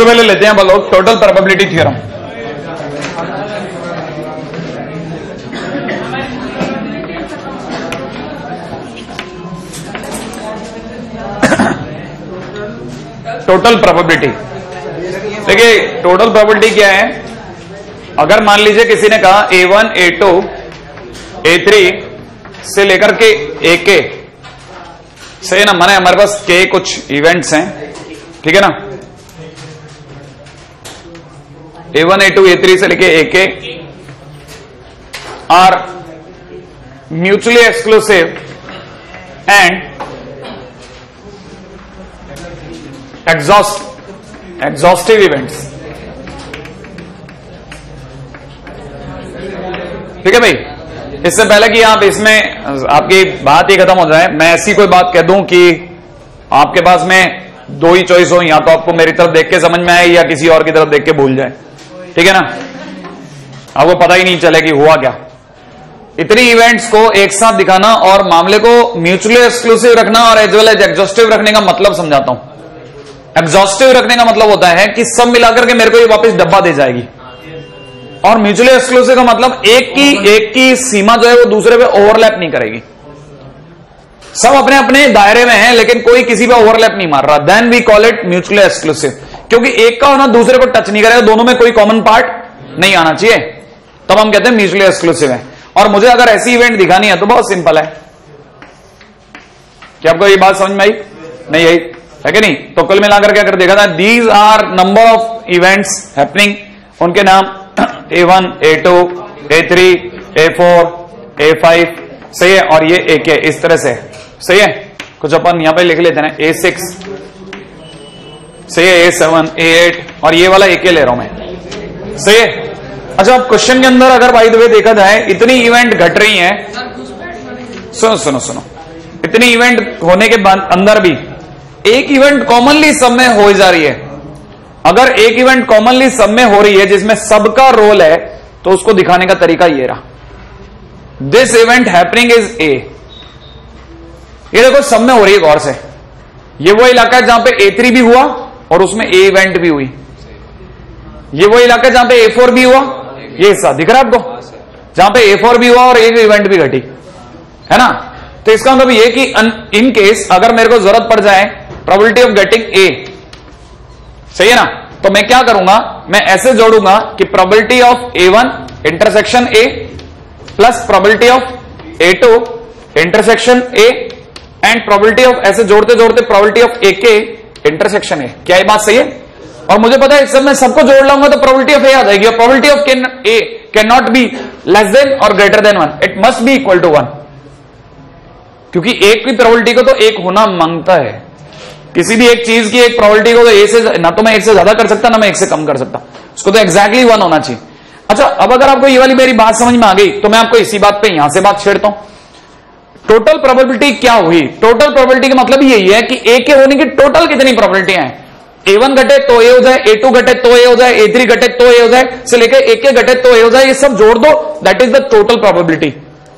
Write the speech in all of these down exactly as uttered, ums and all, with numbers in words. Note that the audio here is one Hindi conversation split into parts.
सबसे पहले लेते हैं बोलो total probability theorem. Total probability, देखिए टोटल प्रोबेबिलिटी क्या है। अगर मान लीजिए किसी ने कहा A one, A two, A three से लेकर के ए के, सही ना, माने हमारे पास के कुछ इवेंट्स हैं, ठीक है ना, A one, A two, A three से लेके A K are mutually exclusive and exhaust exhaustive events, ठीक है भाई। इससे पहले कि आप इसमें आपकी बात ही खत्म हो जाए, मैं ऐसी कोई बात कह दूं कि आपके पास में दो ही चॉइस हो, या तो आपको मेरी तरफ देख के समझ में आए या किसी और की तरफ देख के भूल जाए, ठीक है ना, आपको पता ही नहीं चले कि हुआ क्या। इतनी इवेंट्स को एक साथ दिखाना और मामले को म्यूचुअली एक्सक्लूसिव रखना और एज वेल एज एग्जॉस्टिव रखने का मतलब समझाता हूं। एग्जॉस्टिव रखने का मतलब होता है कि सब मिलाकर के मेरे को ये वापस डब्बा दे जाएगी, और म्यूचुअली एक्सक्लूसिव का मतलब एक की एक की सीमा जो है वो दूसरे पे ओवरलैप नहीं करेगी, सब अपने अपने दायरे में हैं लेकिन कोई किसी पे ओवरलैप नहीं मार रहा, then we call it mutually exclusive. क्योंकि एक का होना दूसरे को टच नहीं करेगा, दोनों में कोई कॉमन पार्ट नहीं आना चाहिए, तब हम कहते हैं म्यूचुअली एक्सक्लूसिव है। और मुझे अगर ऐसी इवेंट दिखानी है तो बहुत सिंपल है। क्या आपको ये बात समझ में आई? नहीं आई है कि नहीं? तो कुल मिलाकर के अगर देखा था, these are number of events happening, उनके नाम A one, A two, A three, A four, A five, सही है, और ये ए के, इस तरह से, सही है। कुछ अपन यहां पे लिख लेते हैं, ए सिक्स, सही है, ए सेवन, ए एट, और ये वाला ए के ले रहा हूं मैं, सही है। अच्छा, अब क्वेश्चन के अंदर अगर बाय द वे देखा जाए, इतनी इवेंट घट रही है, सुनो सुनो सुनो, इतनी इवेंट होने के बाद अंदर भी एक इवेंट कॉमनली सब में हो जा रही है। अगर एक इवेंट कॉमनली सब में हो रही है जिसमें सबका रोल है, तो उसको दिखाने का तरीका ये रहा, this event happening is A. ये देखो सब में हो रही है, गौर से, ये वो इलाका है जहां पे ए थ्री भी हुआ और उसमें ए इवेंट भी हुई, ये वो इलाका है जहां पे ए फोर भी हुआ, ये हिस्सा दिख रहा है आपको, जहां पे ए फोर भी हुआ और एक इवेंट भी घटी, है ना। तो इसका मतलब ये कि इन केस अगर मेरे को जरूरत पड़ जाए प्रोबेबिलिटी ऑफ गेटिंग ए, सही है ना, तो मैं क्या करूंगा, मैं ऐसे जोड़ूंगा कि probability of A one intersection A plus probability of A two intersection A and probability of, ऐसे जोड़ते जोड़ते प्रोबेबिलिटी ऑफ ए के इंटरसेक्शन ए। क्या ये बात सही है? और मुझे पता है इस सब में सबको जोड़ लाऊंगा तो प्रोबेबिलिटी ऑफ ए आ जाएगी, और probability of can A can not be less than और greater than one, it must be equal to one, क्योंकि एक की प्रोबेबिलिटी को तो एक होना मांगता है। किसी भी एक चीज की एक प्रोबेबिलिटी को तो ए से ना तो मैं एक से ज्यादा कर सकता ना मैं एक से कम कर सकता, उसको तो एग्जैक्टली वन होना चाहिए। अच्छा, अब अगर आपको ये वाली मेरी बात समझ में आ गई तो मैं आपको इसी बात पे यहां से बात छेड़ता हूं। टोटल प्रोबेबिलिटी क्या हुई? टोटल प्रोबेबिलिटी का मतलब यही है कि ए के होने की टोटल कितनी प्रोबेबिलिटियां हैं। ए वन घटे तो ए हो जाए, ए टू घटे तो ए हो जाए, ए थ्री घटे तो ए हो जाए, से लेकर ए के घटे तो ए हो जाए, ये सब जोड़ दो, that is the total probability.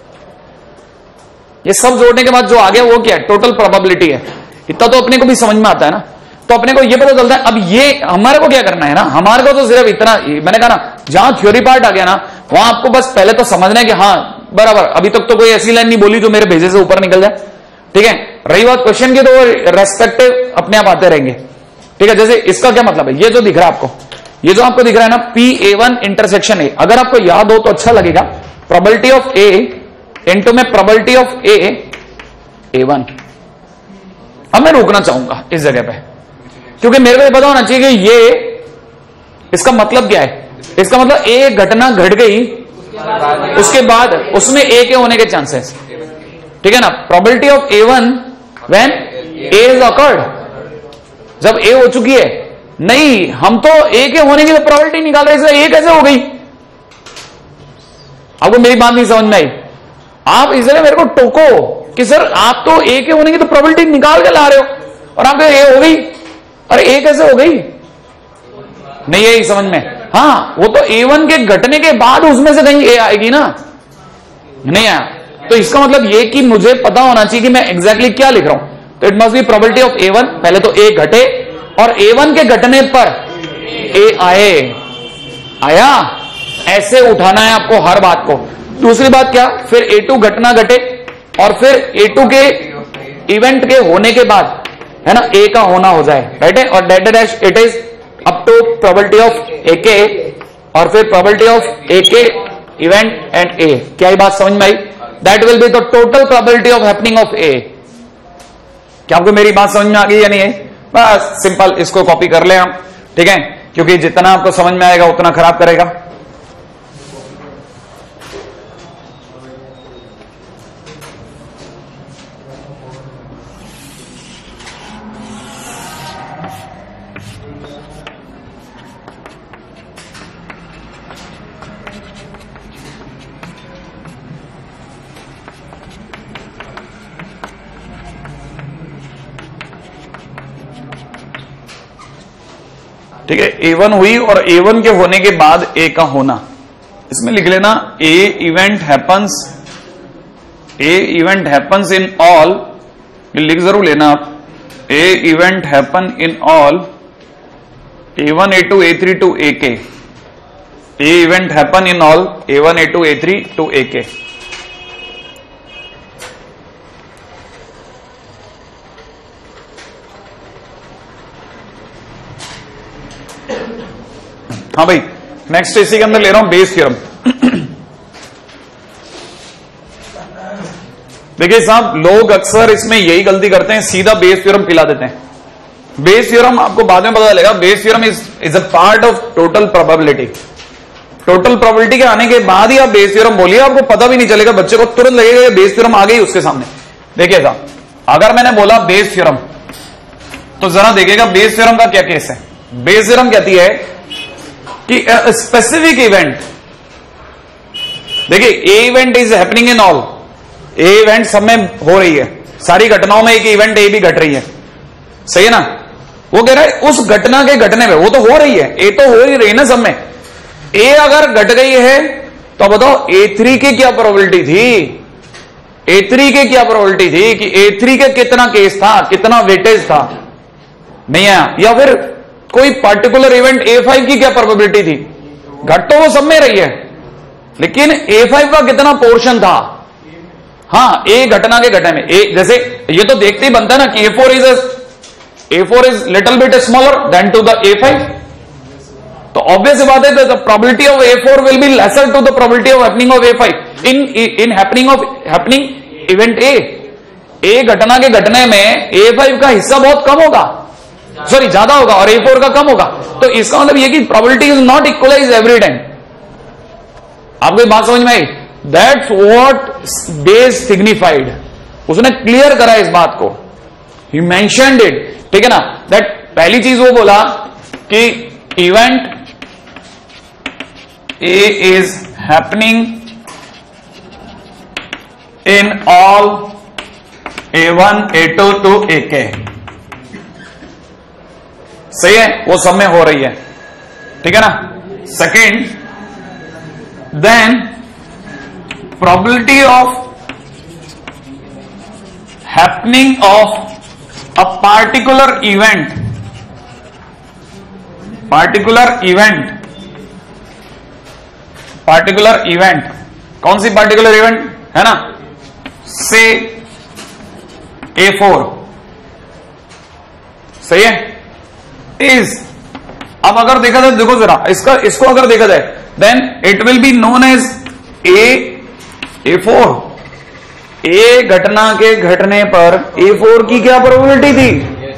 ये सब जोड़ने के बाद जो आ गया वो क्या है? टोटल प्रोबेबिलिटी है। इतना तो अपने को भी समझ में आता है ना, तो अपने को ये पता चलता है। अब ये हमारे को क्या करना है ना, हमारे को तो सिर्फ इतना, मैंने कहा ना, जहां थ्योरी पार्ट आ गया ना, वहां आपको बस पहले तो समझना है कि हाँ बराबर, अभी तक तो कोई ऐसी लाइन नहीं बोली जो मेरे भेजे से ऊपर निकल जाए, ठीक है। रही बात क्वेश्चन की, तो रेस्पेक्टिव अपने आप आते रहेंगे, ठीक है। जैसे इसका क्या मतलब है, ये जो दिख रहा है आपको, ये जो आपको दिख रहा है ना, P A one intersection A, अगर आपको याद हो तो अच्छा लगेगा, प्रोबेबिलिटी ऑफ ए इनटू में probability of A A one. अब मैं रोकना चाहूंगा इस जगह पे, क्योंकि मेरे को ये पता होना चाहिए कि ये, इसका मतलब क्या है। इसका मतलब ए घटना घट गई, उसके बाद उसमें ए के होने के चांसेस, ठीक है ना। Probability of A one when A is occurred, जब ए हो चुकी है। नहीं, हम तो ए के होने की तो प्रोबेबिलिटी निकाल रहे हैं, ए कैसे हो गई? आपको मेरी बात नहीं समझ में आई? आप इसलिए मेरे को टोको कि सर आप तो ए के होने की तो प्रोबेबिलिटी निकाल के ला रहे हो और आप ए हो गई, अरे ए कैसे हो गई? नहीं यही समझ में? हाँ, वो तो ए वन के घटने के बाद उसमें से कहीं ए आएगी ना, नहीं आया। तो इसका मतलब ये कि मुझे पता होना चाहिए कि मैं एग्जैक्टली क्या लिख रहा हूं। तो it must be probability of A one, पहले तो ए घटे और ए वन के घटने पर ए आए, आया, ऐसे उठाना है आपको हर बात को। दूसरी बात क्या, फिर ए टू घटना घटे और फिर ए टू के इवेंट के होने के बाद है ना ए का होना हो जाए, राइट है। और date dash it is up to probability of A K और फिर प्रोबेबिलिटी ऑफ ए के इवेंट एंड ए। क्या ये बात समझ में आई? That will be the total probability of happening of A. क्या आपको मेरी बात समझ में आ गई या नहीं है? बस सिंपल इसको कॉपी कर ले हम, ठीक है, क्योंकि जितना आपको समझ में आएगा उतना खराब करेगा। ठीक है, ए वन हुई और ए वन के होने के बाद ए का होना, इसमें लिख लेना A event happens, A event happens in all, लिख जरूर लेना आप, A event happen in all A one A two A three to A K, A event happen in all A one A two A three to A K. हाँ भाई, नेक्स्ट इसी के अंदर ले रहा हूं बेस थ्योरम। देखिए साहब, लोग अक्सर इसमें यही गलती करते हैं, सीधा बेस थ्योरम पिला देते हैं। बेस थ्योरम आपको बाद में पता चलेगा, Bayes theorem is is a part of total probability. Total probability के आने के बाद ही आप बेस थ्योरम बोलिए, आपको पता भी नहीं चलेगा, बच्चे को तुरंत लगेगा बेस थ्योरम आ गई उसके सामने। देखिए साहब, अगर मैंने बोला बेस थ्योरम, तो जरा देखिएगा बेस थ्योरम का क्या केस है। बेस थ्योरम कहती है कि स्पेसिफिक इवेंट, देखिए A event is happening in all, A event सब में हो रही है, सारी घटनाओं में एक इवेंट ए भी घट रही है, सही है ना। वो कह रहा है उस घटना के घटने में, वो तो हो रही है, ए तो हो ही रही है ना सब में, ए अगर घट गई है तो बताओ ए थ्री की क्या प्रोबेबिलिटी थी, ए थ्री की क्या प्रोबेबिलिटी थी कि ए थ्री के कितना केस था, कितना वेटेज था, नहीं आया। या फिर कोई पर्टिकुलर इवेंट ए फाइव की क्या प्रोबेबिलिटी थी, घट तो वो सब में रही है, लेकिन ए फाइव का कितना पोर्शन था। हाँ, ए घटना के घटने में, ए जैसे ये तो देखते ही बनता है ना कि A four is A four is little bit smaller than to the A five, तो ऑब्वियस बात है the probability of A four will be lesser to the probability of happening of A five in in happening of happening event A. A घटना के घटने में ए फाइव का हिस्सा बहुत कम होगा, सॉरी ज्यादा होगा, और ए फोर का कम होगा। तो इसका मतलब यह कि probability is not equalize every time. आपको ये बात समझ में आई? दैट्स व्हाट बेस सिग्निफाइड, उसने क्लियर करा इस बात को, ही मेंशन्ड इट, ठीक है ना। दैट पहली चीज वो बोला कि event A is happening in all A one A two to A K, सही है, वो सब में हो रही है, ठीक है ना। Second, then probability of happening of a particular event, particular event, particular event, कौन सी पार्टिकुलर इवेंट है ना, से ए फोर, सही है, इज, अब अगर देखा जाए, देखो जरा इसका, इसको अगर देखा जाए, then it will be known as A A four. A घटना के घटने पर ए फोर की क्या प्रोबेबिलिटी थी?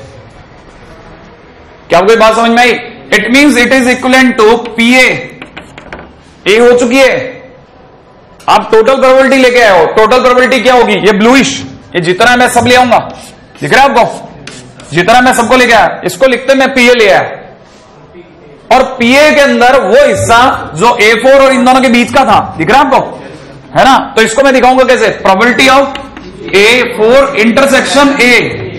क्या आपको बात समझ में आई? It means it is equivalent to P A, A हो चुकी है, आप टोटल प्रोबेबिलिटी लेके आए हो, टोटल प्रोबेबिलिटी क्या होगी, ये ब्लूइश, ये जितना मैं सब ले आऊंगा, दिख रहा है आपको, जितना मैं सबको लेके आया, इसको लिखते मैं पीए ले आया, और पीए के अंदर वो हिस्सा जो ए फोर और इन दोनों के बीच का था, दिख रहा है आपको, है ना। तो इसको मैं दिखाऊंगा कैसे, probability of A four intersection A.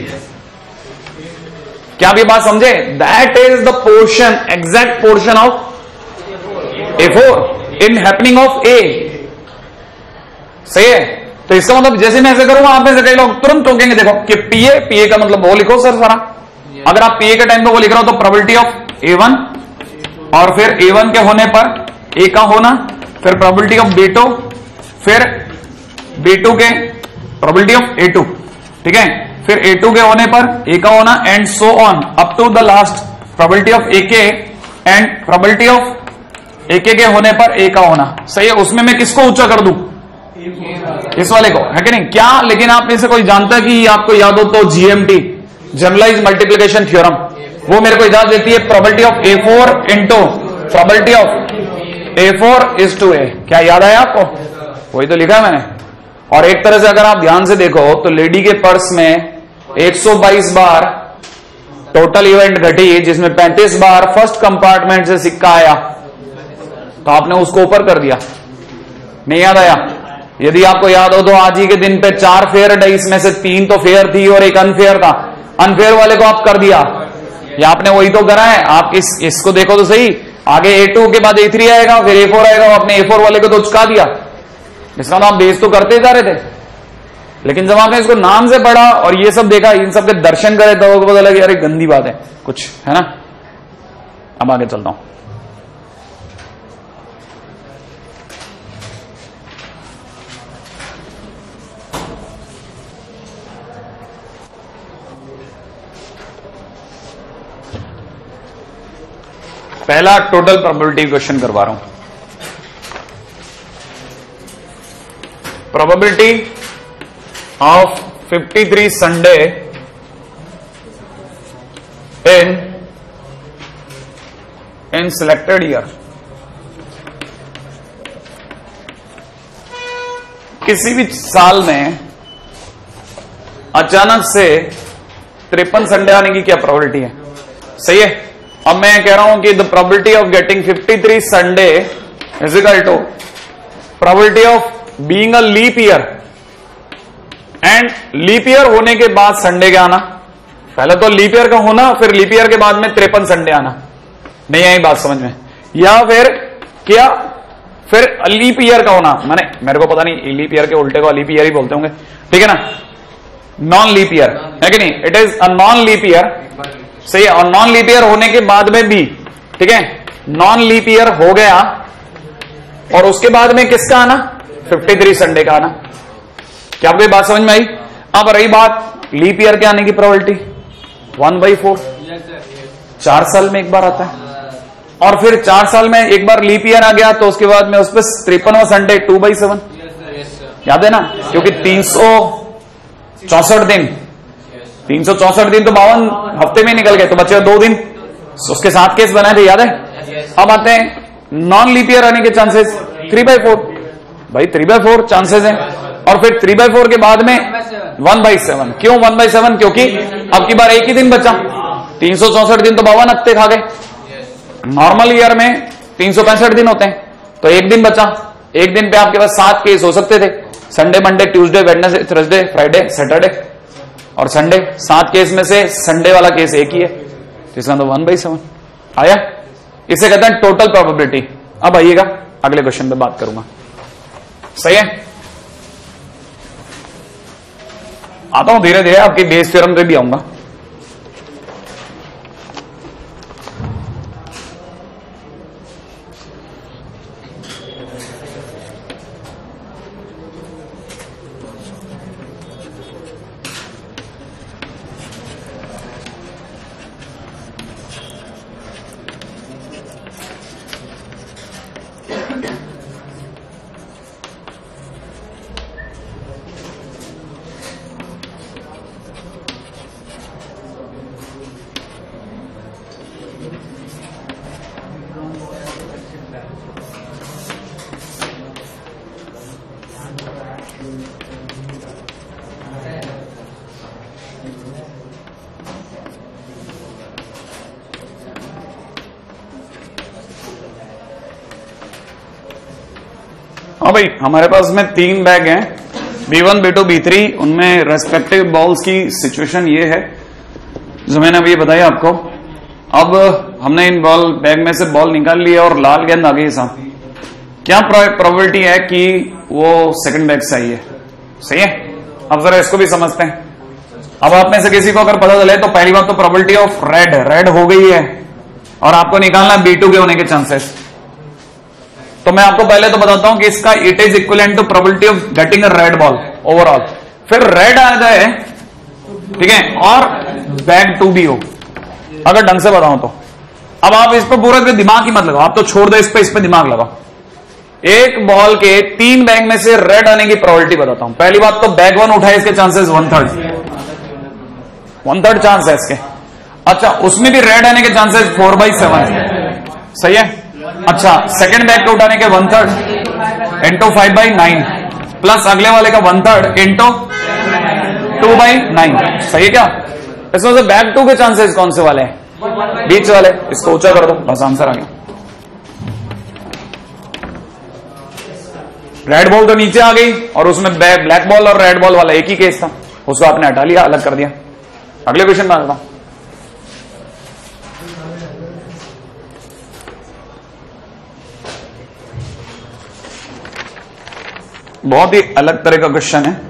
क्या आप ये बात समझे? That is the portion, exact portion of A four in happening of A, सही है। तो इसका मतलब जैसे मैं ऐसे करूंगा, आप में से कई लोग तुरंत टोकेंगे, देखो कि पीए, पीए का मतलब वो लिखो सर सारा, अगर आप पीए के टाइम पे वो लिख रहे हो तो प्रोबेबिलिटी ऑफ ए वन और फिर ए वन के होने पर ए का होना, फिर प्रोबेबिलिटी ऑफ बी टू, फिर बी टू के प्रोबेबिलिटी ऑफ ए टू, ठीक है, फिर ए टू के होने पर ए का होना and so on up to the last probability of A K and probability of A के के होने पर ए का होना। सही है, उसमें मैं किसको ऊंचा कर दूं? इस वाले को, है कि नहीं? क्या लेकिन आप में से कोई जानता है कि आपको याद हो तो जीएमटी, जनरलाइज मल्टीप्लिकेशन थ्योरम, वो मेरे को इजाजत देती है probability of A four into probability of A four is to A. क्या याद आया आपको? वही तो लिखा है मैंने। और एक तरह से अगर आप ध्यान से देखो तो लेडी के पर्स में एक सौ बाईस बार टोटल इवेंट घटी, जिसमें पैंतीस बार फर्स्ट कंपार्टमेंट से सिक्का आया, तो आपने उसको ऊपर कर दिया। नहीं याद आया? यदि आपको याद हो तो आज ही के दिन पे चार फेयर डाइस में से तीन तो फेयर थी और एक अनफेयर था, अनफेयर वाले को आप कर दिया, या आपने वही तो करा है। आप इस इसको देखो तो सही, आगे ए टू के बाद ए थ्री आएगा, फिर ए फोर आएगा, आपने ए फोर वाले को तो चुका दिया। इसका आप बेस तो करते जा रहे थे, लेकिन जब आपने इसको नाम से पढ़ा और ये सब देखा, इन सब के दर्शन करे, तो पता लगे यार गंदी बात है कुछ, है ना। अब आगे चलता हूं। पहला टोटल प्रोबेबिलिटी क्वेश्चन करवा रहा हूं। Probability of fifty three Sunday in in selected year. किसी भी साल में अचानक से तिरपन संडे आने की क्या प्रोबेबिलिटी है? सही है। अब मैं कह रहा हूं कि the probability of getting fifty three Sunday is equal to probability of being a leap year and leap year होने के बाद संडे का आना। पहले तो लीप ईयर का होना, फिर लीप ईयर के बाद में तिरपन संडे आना। नहीं आई बात समझ में? या फिर क्या, फिर लीप ईयर का होना, माने मेरे को पता नहीं लीप ईयर के उल्टे को लीप ईयर ही बोलते होंगे, ठीक है ना। नॉन लीप ईयर है कि नहीं? It is a non leap year, सही है। और नॉन लीप ईयर होने के बाद में भी, ठीक है, नॉन लीप ईयर हो गया और उसके बाद में किसका आना? फिफ्टी थ्री संडे का आना। क्या आपको बात समझ में आई? अब रही बात लीप ईयर के आने की प्रोबेबिलिटी, वन बाई फोर, चार साल में एक बार आता है। और फिर चार साल में एक बार लीप ईयर आ गया तो उसके बाद में उस पर तिरपनवा संडे टू बाई सेवन, याद है ना? क्योंकि तीन सौ चौसठ दिन, तीन सौ चौसठ दिन तो बावन हफ्ते में निकल गए, तो बचे दो दिन, उसके साथ केस बनाए थे, याद है? अब आते हैं नॉन लीप ईयर आने के चांसेस, थ्री बाई फोर, भाई थ्री बाई फोर चांसेस हैं। और फिर थ्री बाई फोर के बाद में वन बाई सेवन। क्यों वन बाई सेवन? क्योंकि अब की बार एक ही दिन बचा, तीन सौ चौसठ दिन तो बावन हफ्ते खा गए। नॉर्मल ईयर में तीन सौ पैंसठ दिन होते हैं, तो एक दिन बचा। एक दिन पे आपके पास सात केस हो सकते थे, Sunday, Monday, Tuesday, Wednesday, Thursday, Friday, Saturday और संडे। सात केस में से संडे वाला केस एक ही है, इसका तो वन बाई सेवन आया। इसे कहते हैं टोटल प्रोबेबिलिटी। अब आइएगा अगले क्वेश्चन पे बात करूंगा, सही है। आता हूं धीरे धीरे, आपकी बेस थ्योरम पे भी आऊंगा। हाँ भाई, हमारे पास में तीन बैग हैं, B one, B two, B three. उनमें रेस्पेक्टिव बॉल्स की सिचुएशन ये है जो मैंने अभी बताया आपको। अब हमने इन बॉल बैग में से बॉल निकाल लिया और लाल गेंद आ गई साथ। क्या प्रोबेबिलिटी है कि वो सेकंड बैग से आई है? सही है। अब जरा इसको भी समझते हैं। अब आप में से किसी को अगर पता चले तो पहली बात तो प्रोबेबिलिटी ऑफ रेड, रेड हो गई है, और आपको निकालना बी टू के होने के चांसेस। तो मैं आपको पहले तो बताता हूं कि इसका it is equivalent to probability of getting a red ball overall, फिर रेड आ जाए, ठीक है, और बैग टू भी हो, अगर ढंग से बताऊं तो। अब आप इस पर पूरा दिमाग ही मत लगाओ, आप तो छोड़ दो इस पे, इस पे दिमाग लगाओ। एक बॉल के तीन बैग में से रेड आने की प्रोबेबिलिटी बताता हूं। पहली बात तो बैग वन उठाए, इसके chances one third one third chance है इसके। अच्छा, उसमें भी रेड आने के चांसेस फोर बाई सेवन, सही है। अच्छा, सेकंड बैग को उठाने के one third into five by nine, plus अगले वाले का one third into two by nine, सही है क्या। इसमें से बैग टू के चांसेस कौन से वाले हैं? बीच वाले। इसको ऊंचा कर दो, बस आंसर आ गया। रेड बॉल तो नीचे आ गई और उसमें ब्लैक बॉल और रेड बॉल वाला एक ही केस था, उसको आपने हटा लिया, अलग कर दिया। अगले क्वेश्चन में आता हूं। बहुत ही अलग तरह का क्वेश्चन है।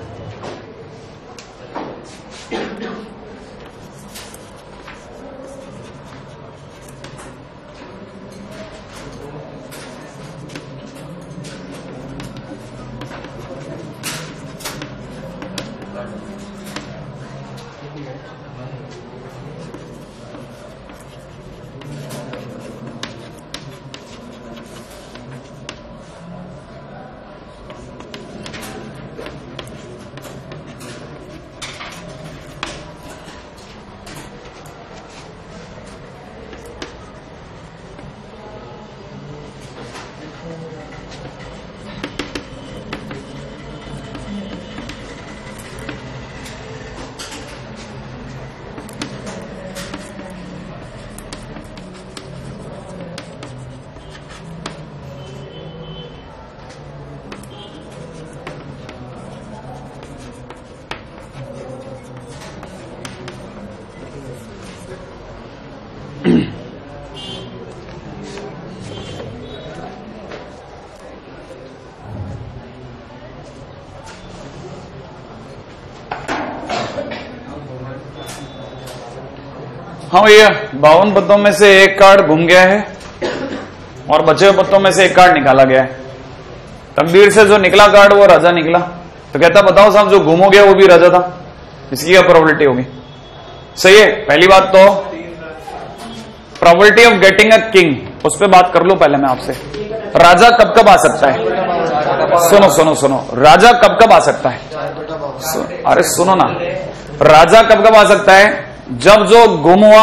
हाँ भैया, बावन पत्तों में से एक कार्ड घूम गया है और बचे हुए पत्तों में से एक कार्ड निकाला गया है। तकदीर से जो निकला कार्ड वो राजा निकला, तो कहता बताओ साहब जो गुम हो गया वो भी राजा था, इसकी क्या प्रोबेबिलिटी होगी? सही है। पहली बात तो probability of getting a king, उस पर बात कर लूं पहले मैं आपसे। राजा कब कब आ सकता है? सुनो सुनो सुनो, राजा कब कब आ सकता है? सु, अरे सुनो ना, राजा कब कब आ सकता है? जब जो गुम हुआ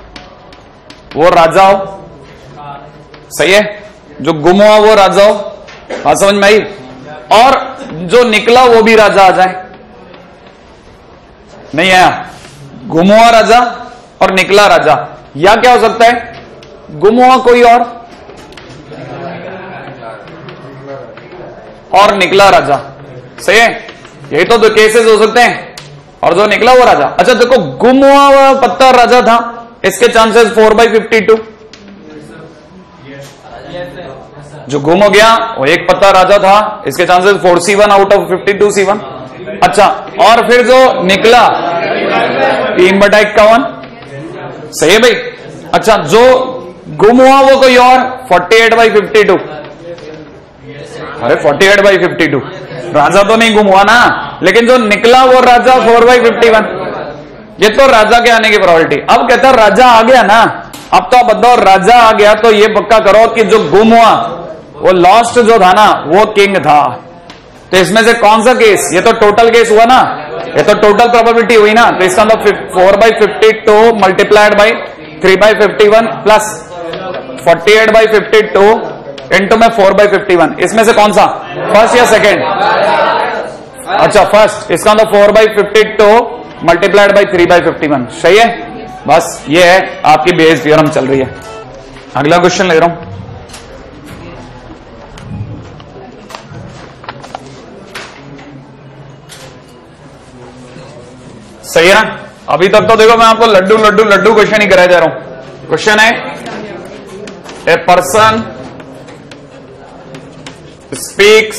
वो राजा हो, सही है, जो गुम हुआ वो राजा हो, बात समझ में आई, और जो निकला वो भी राजा आ जाए। नहीं आया? गुम हुआ राजा और निकला राजा, या क्या हो सकता है? गुम हुआ कोई और और निकला राजा, सही है। यही तो दो केसेस हो सकते हैं, और जो निकला वो राजा। अच्छा देखो, गुम हुआ हुआ पत्ता राजा था, इसके chances four by fifty two. जो गुम हो गया वो एक पत्ता राजा था, इसके chances four C one out of fifty two C one. अच्छा, और फिर जो निकला तीन बटा इक्यावन, सही है भाई। अच्छा, जो गुम हुआ वो कोई और forty eight by fifty two. अरे forty eight by fifty two, राजा तो नहीं गुम हुआ ना, लेकिन जो निकला वो राजा फोर बाई फिफ्टी वन। ये तो राजा के आने की प्रोबेबिलिटी। अब कहता है राजा आ गया ना, अब तो आप बताओ राजा आ गया तो ये पक्का करो कि जो गुम हुआ वो लॉस्ट जो था ना वो किंग था। तो इसमें से कौन सा केस? ये तो टोटल केस हुआ ना, ये तो टोटल प्रोबेबिलिटी हुई ना। तो इसका मतलब four by fifty two multiplied by three by fifty one plus forty eight by fifty two into में फोर बाई फिफ्टी वन। इसमें से कौन सा, फर्स्ट या सेकेंड? अच्छा फर्स्ट। इसका मतलब four by fifty two multiplied by three by fifty one, सही है। बस ये है आपकी बेस थ्योरम चल रही है। अगला क्वेश्चन ले रहा हूं। सही है ना? अभी तक तो देखो मैं आपको लड्डू लड्डू लड्डू क्वेश्चन ही कराया जा रहा हूं। क्वेश्चन है, a person speaks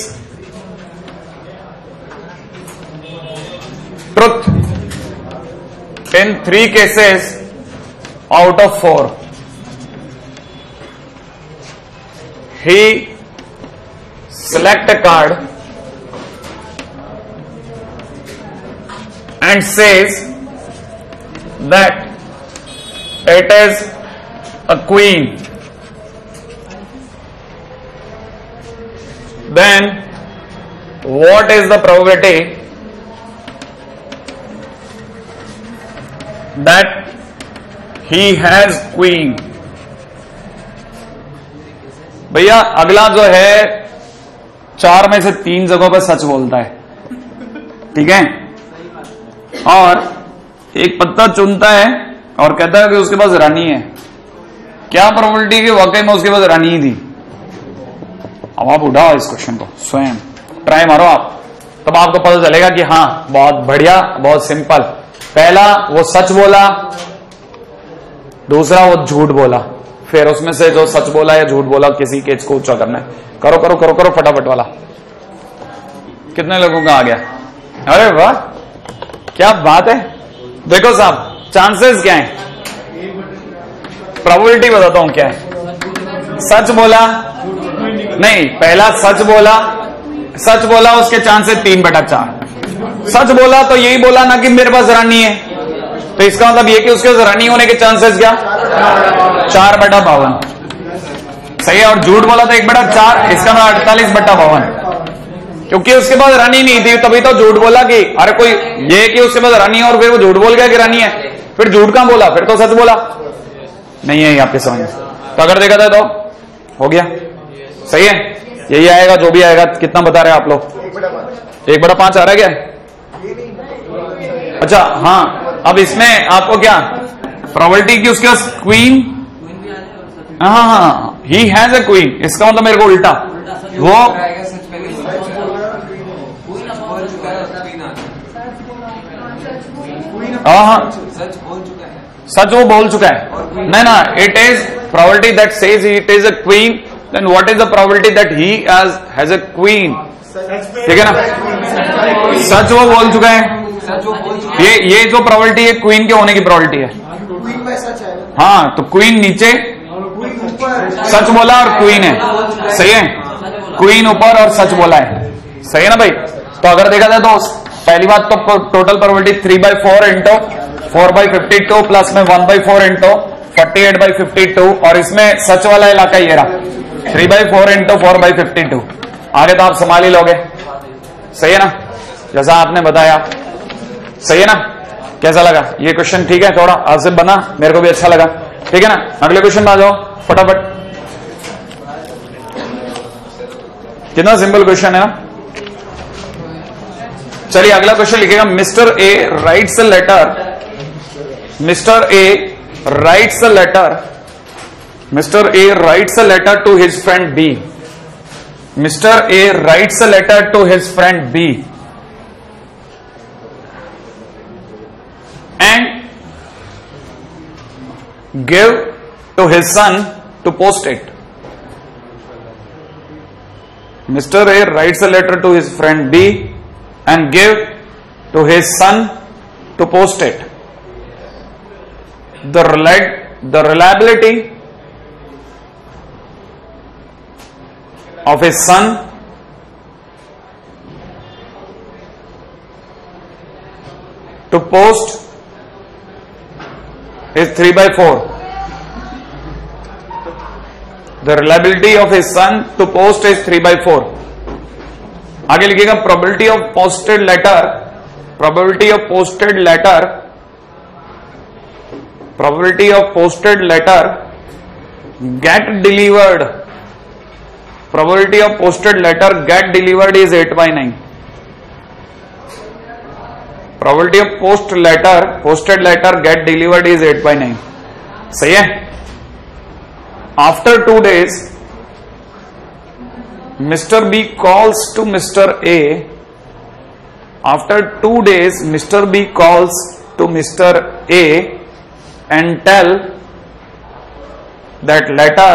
truth in three cases out of four. he select a card and says that it is a queen, then what is the probability that he has queen? भैया अगला जो है चार में से तीन जगहों पर सच बोलता है, ठीक है, और एक पत्ता चुनता है और कहता है कि उसके पास रानी है। क्या प्रोबेबिलिटी कि वाकई में उसके पास रानी ही थी? अब आप उठाओ इस क्वेश्चन को, स्वयं ट्राई मारो आप, तब आपको पता चलेगा कि हाँ बहुत बढ़िया, बहुत सिंपल। पहला वो सच बोला, दूसरा वो झूठ बोला, फिर उसमें से जो सच बोला या झूठ बोला किसी केस को ऊंचा करना है। करो करो करो करो फटाफट वाला। कितने लोगों का आ गया? अरे वाह, क्या बात है। देखो साहब, चांसेस क्या है, प्रोबेबिलिटी बताता हूं क्या है। सच बोला नहीं, पहला सच बोला, सच बोला उसके चांसेस तीन बटा चार। सच बोला तो यही बोला ना कि मेरे पास रानी है, तो इसका मतलब ये कि उसके पास रानी होने के चांसेस क्या, चार बटा बावन। सही है। और झूठ बोला तो एक बटा चार, इसका मतलब अड़तालीस बटा बावन, क्योंकि उसके पास रानी नहीं थी तभी तो झूठ बोला कि अरे कोई ये कि उसके पास रानी है और फिर वो झूठ बोल गया कि रानी है, फिर झूठ कहां बोला, फिर तो सच बोला नहीं है आपके समझ। तो अगर देखा था तो हो गया। सही है, यही आएगा जो भी आएगा। कितना बता रहे हैं आप लोग? एक बड़ा पांच आ रहा है क्या? अच्छा हाँ, अब इसमें आपको क्या प्रोबेबिलिटी की उसके पास क्वीन, हाँ हाँ ही हैज ए क्वीन, इसका मतलब मेरे को उल्टा वो हाँ हाँ सच वो बोल चुका है। नहीं ना, it is probability that says it is a queen, then what is the probability that he has has a queen? ठीक है ना, सच वो बोल चुका है। ये ये जो प्रोबेबिलिटी है क्वीन के होने की प्रोबेबिलिटी है। हाँ, तो क्वीन नीचे, सच बोला और क्वीन है। सही है, क्वीन ऊपर और सच बोला है। सही है ना भाई? तो अगर देखा जाए तो पहली बात तो total probability three by four into four by fifty two plus में one by four into forty eight by fifty two, और इसमें सच वाला इलाका ये रहा three by four into four by fifty two. आगे तो आप संभाल ही लोगे। सही है ना, जैसा आपने बताया। सही है ना, कैसा लगा ये क्वेश्चन? ठीक है, थोड़ा आसिफ बना, मेरे को भी अच्छा लगा। ठीक है ना, अगले क्वेश्चन में आ जाओ फटाफट। कितना सिंपल क्वेश्चन है ना। चलिए अगला क्वेश्चन लिखेगा, mister A writes a letter, mister A writes a letter, mister A writes a letter to his friend B, mister A writes a letter to his friend B and give to his son to post it. Mister A writes a letter to his friend B and give to his son to post it. The the reliability of his son to post is three by four. The reliability of his son to post is three by four. आगे लिखिएगा, probability of posted letter, probability of posted letter, probability of posted letter get delivered, probability of posted letter get delivered is eight by nine. Probability of post letter, posted letter get delivered is eight by nine. सही है। After two days, Mister B calls to Mister A. After two days, Mister B calls to Mister A and tell that letter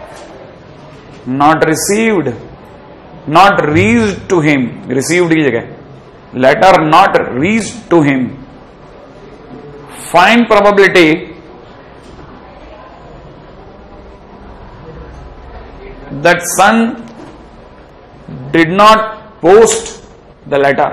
not received, not reached to him. Received की जगह letter not reached to him. Find probability that son did not post the letter.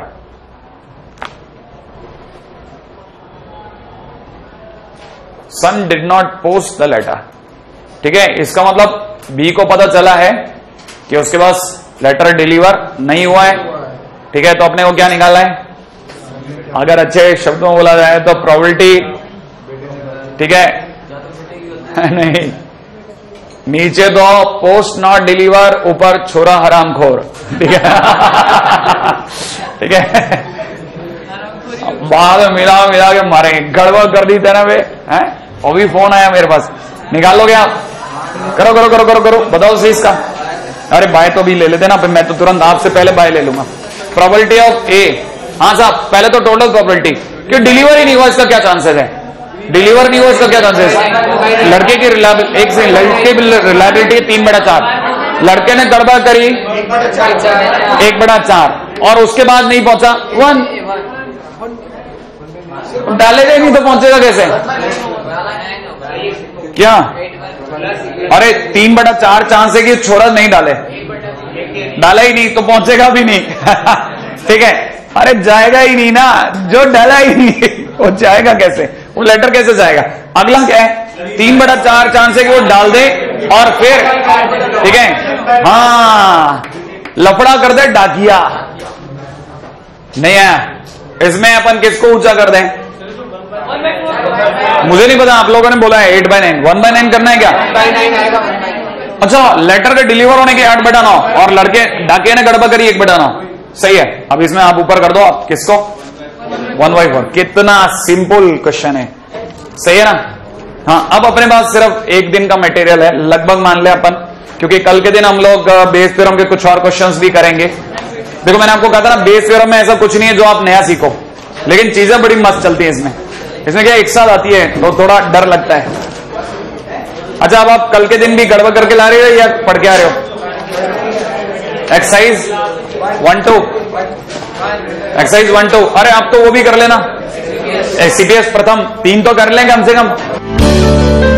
Son did not post the letter. ठीक है, इसका मतलब बी को पता चला है कि उसके पास लेटर डिलीवर नहीं हुआ है। ठीक है, तो अपने को क्या निकालना है? अगर अच्छे शब्दों में बोला जाए तो प्रोबेबिलिटी, ठीक है नहीं, नीचे तो पोस्ट नॉट डिलीवर, ऊपर छोरा हराम खोर। ठीक है ठीक है, बाद में मिला मिला के मारेंगे, गड़बड़ कर दी तेरा वे है। अभी फोन आया मेरे पास, निकाल लोगे आप? करो करो करो करो करो, बताओ सही इसका। अरे बाय तो भी ले लेते ना, मैं तो तुरंत आपसे पहले बाय ले लूंगा। प्रोबेबिलिटी ऑफ ए, हाँ साहब, पहले तो टोटल प्रोबेबिलिटी कि डिलीवर ही नहीं हुआ, इसका क्या चांसेस है? डिलीवर नहीं हुआ, इसका क्या चांसेस? लड़के की रिलायबिलिटी, एक से लड़के की रिलायबिलिटी तीन बड़ा चार, लड़के ने गड़बड़ करी एक बड़ा चार, और उसके बाद नहीं पहुंचा वन। डालेगा ही नहीं तो पहुंचेगा कैसे? क्या? अरे तीन बड़ा चार चांस है कि छोरा नहीं डाले, डाला ही नहीं तो पहुंचेगा भी नहीं ठीक है, अरे जाएगा ही नहीं ना, जो डाला ही नहीं वो जाएगा कैसे? वो लेटर कैसे जाएगा? अगला क्या है? तीन बड़ा चार चांस है कि वो डाल दे और फिर, ठीक है, हाँ लफड़ा कर दे डाकिया। नहीं आया, इसमें अपन किसको ऊंचा कर दें? मुझे नहीं पता, आप लोगों ने बोला है eight by nine, one by nine करना है क्या? अच्छा, लेटर के डिलीवर होने के आठ बटा नौ, और लड़के डाके ने गड़बड़ करी एक बटा नौ, सही है। अब इसमें आप ऊपर कर दो, आप किसको? One by four. कितना सिंपल क्वेश्चन है, सही है ना? हाँ, अब अपने पास सिर्फ एक दिन का मटेरियल है, लगभग मान ले अपन, क्योंकि कल के दिन हम लोग बेस थ्योरम के कुछ और क्वेश्चंस भी करेंगे। देखो मैंने आपको कहा था ना, बेस थ्योरम में ऐसा कुछ नहीं है जो आप नया सीखो, लेकिन चीजें बड़ी मस्त चलती है इसमें। इसमें क्या एक साथ आती है तो थोड़ा डर लगता है। अच्छा, अब आप कल के दिन भी गड़बड़ करके ला रहे हो या पढ़ के आ रहे हो? Exercise one two, exercise one two, अरे आप तो वो भी कर लेना, सीपीएस प्रथम तीन तो कर लें कम से कम।